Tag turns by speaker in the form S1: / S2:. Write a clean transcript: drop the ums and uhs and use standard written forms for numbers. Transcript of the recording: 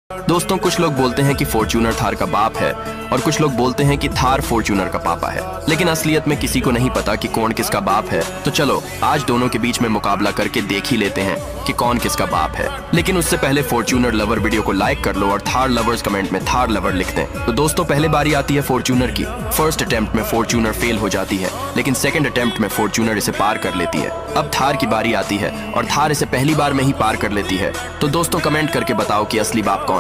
S1: दोस्तों, कुछ लोग बोलते हैं कि फॉर्च्यूनर थार का बाप है और कुछ लोग बोलते हैं कि थार फॉर्च्यूनर का पापा है, लेकिन असलियत में किसी को नहीं पता कि कौन किसका बाप है। तो चलो आज दोनों के बीच में मुकाबला करके देख ही लेते हैं कि कौन किसका बाप है। लेकिन उससे पहले फॉर्च्यूनर लवर वीडियो को लाइक कर लो और थार लवर्स कमेंट में थार लवर लिख दें। तो दोस्तों, पहले बारी आती है फॉर्च्यूनर की। फर्स्ट अटेम्प्ट में फॉर्च्यूनर फेल हो जाती है, लेकिन सेकंड अटेम्प्ट में फॉर्च्यूनर इसे पार कर लेती है। अब थार की बारी आती है और थार इसे पहली बार में ही पार कर लेती है। तो दोस्तों, कमेंट करके बताओ कि असली बाप कौन